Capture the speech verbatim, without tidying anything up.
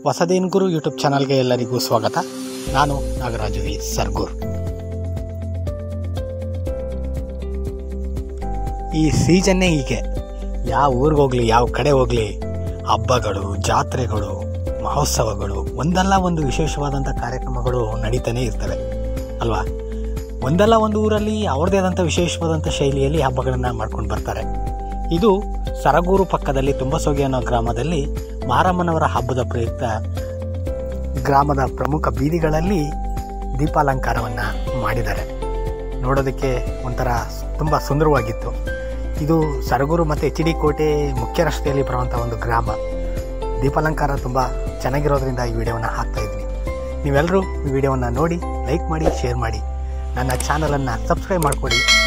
ಹೊಸದೇನು ಗುರು YouTube ಚಾನಲ್ಗೆ ಎಲ್ಲರಿಗೂ ಸ್ವಾಗತ. ನಾನು ನಾಗರಾಜು ವಿ ಸರ್ಗೂರ್. ಈ ಸೀಸನ್ನೇ ಹೀಗೆ. ಯಾವ ಊರಿಗೆ ಹೋಗಲಿ, ಯಾವ ಕಡೆ ಹೋಗಲಿ, ಹಬ್ಬಗಳು, ಜಾತ್ರೆಗಳು, ಮಹೋತ್ಸವಗಳು, ಒಂದಲ್ಲ ಒಂದು ವಿಶೇಷವಾದಂಥ ಕಾರ್ಯಕ್ರಮಗಳು ನಡೀತಾನೆ ಇರ್ತವೆ ಅಲ್ವಾ. ಒಂದಲ್ಲ ಒಂದು ಊರಲ್ಲಿ ಅವ್ರದ್ದೇ ಆದಂಥ ವಿಶೇಷವಾದಂಥ ಶೈಲಿಯಲ್ಲಿ ಹಬ್ಬಗಳನ್ನು ಮಾಡ್ಕೊಂಡು ಬರ್ತಾರೆ. ಇದು ಸರಗೂರು ಪಕ್ಕದಲ್ಲಿ ತುಂಬಸೋಗೆ ಅನ್ನೋ ಗ್ರಾಮದಲ್ಲಿ ಮಾರಮ್ಮನವರ ಹಬ್ಬದ ಪ್ರಯುಕ್ತ ಗ್ರಾಮದ ಪ್ರಮುಖ ಬೀದಿಗಳಲ್ಲಿ ದೀಪಾಲಂಕಾರವನ್ನು ಮಾಡಿದ್ದಾರೆ. ನೋಡೋದಕ್ಕೆ ಒಂಥರ ತುಂಬ ಸುಂದರವಾಗಿತ್ತು. ಇದು ಸರಗೂರು ಮತ್ತು ಎಚ್ ಡಿ ಕೋಟೆ ಮುಖ್ಯ ರಸ್ತೆಯಲ್ಲಿ ಬರುವಂಥ ಒಂದು ಗ್ರಾಮ. ದೀಪಾಲಂಕಾರ ತುಂಬ ಚೆನ್ನಾಗಿರೋದ್ರಿಂದ ಈ ವಿಡಿಯೋವನ್ನು ಹಾಕ್ತಾಯಿದ್ದೀನಿ. ನೀವೆಲ್ಲರೂ ಈ ವಿಡಿಯೋವನ್ನು ನೋಡಿ ಲೈಕ್ ಮಾಡಿ, ಶೇರ್ ಮಾಡಿ, ನನ್ನ ಚಾನಲನ್ನು ಸಬ್ಸ್ಕ್ರೈಬ್ ಮಾಡಿಕೊಡಿ.